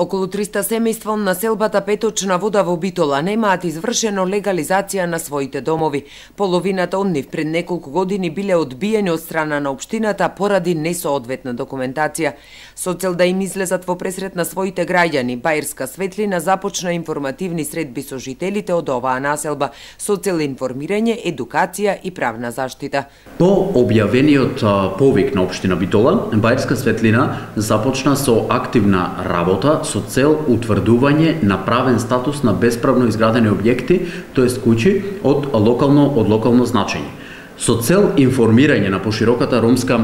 Околу 300 семејства на селбата Петочна вода во Битола немаат извршено легализација на своите домови. Половината од нив пред неколку години биле одбиени од страна на општината поради несоодветна документација. Со цел да им излезат во пресрет на своите граѓани, Баирска Светлина започна информативни средби со жителите од оваа населба со цел информирање, едукација и правна заштита. По објавениот повик на општина Битола, Баирска Светлина започна со активна работа со цел утврдување на правен статус на бесправно изградени објекти, тоест куќи од локално значење. Со цел информирање на пошироката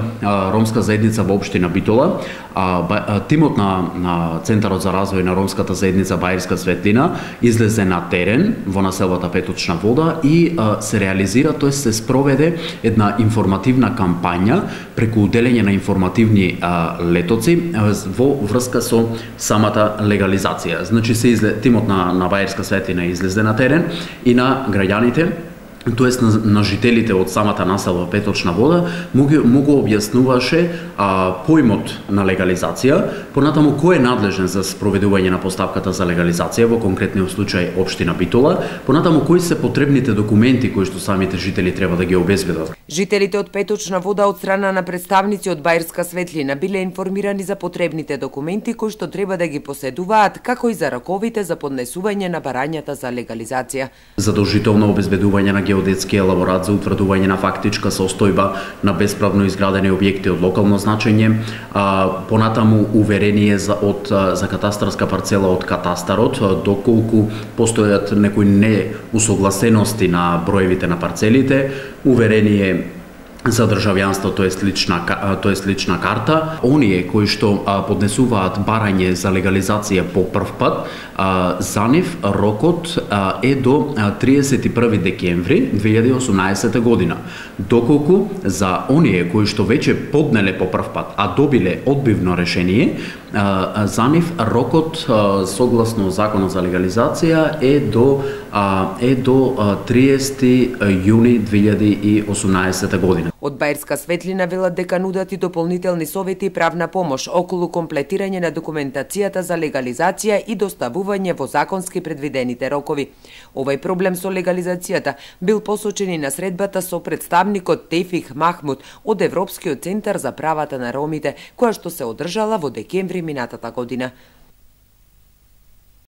ромска заедница во општина Битола, тимот на Центарот за развој на ромската заедница Баирска Светлина излезе на терен во населбата Петочна вода и се реализира, тоест се спроведе една информативна кампања преку уделење на информативни летоци во врска со самата легализација. Значи тимот на Баирска Светлина излезе на терен и на граѓаните, тоест на жителите од самата населба Петочна вода, му објаснуваше поимот на легализација, понатаму кој е надлежен за спроведување на постапката за легализација, во конкретниот случај општина Битола, понатаму кои се потребните документи кои што самите жители треба да ги обезбедат. Жителите од Петочна вода од страна на представници од Баирска Светлина биле информирани за потребните документи кои што треба да ги поседуваат, како и за раковите за поднесување на барањата за легализација. Задолжително обезбедување на геодетски елаборат за утврдување на фактичка состојба на бесправно изградени објекти од локално значење, понатаму уверение за катастарска парцела од катастарот, доколку постојат некои неусогласености на броевите на парцелите, уверение за државјанство, тоест лична карта. Оние кои што поднесуваат барање за легализација по прв пат, за нив рокот е до 31 декември 2018 година. Доколку за оние кои што веќе поднеле по прв пат, а добиле одбивно решение, за нив рокот согласно Законот за легализација е до 30 јуни 2018 година. Од Баирска Светлина велат дека нудат и дополнителни совети и правна помош околу комплетирање на документацијата за легализација и доставување во законски предвидените рокови. Овој проблем со легализацијата бил посочен и на средбата со представникот Тефих Махмуд од Европскиот центар за правата на ромите, која што се одржала во декември минатата година.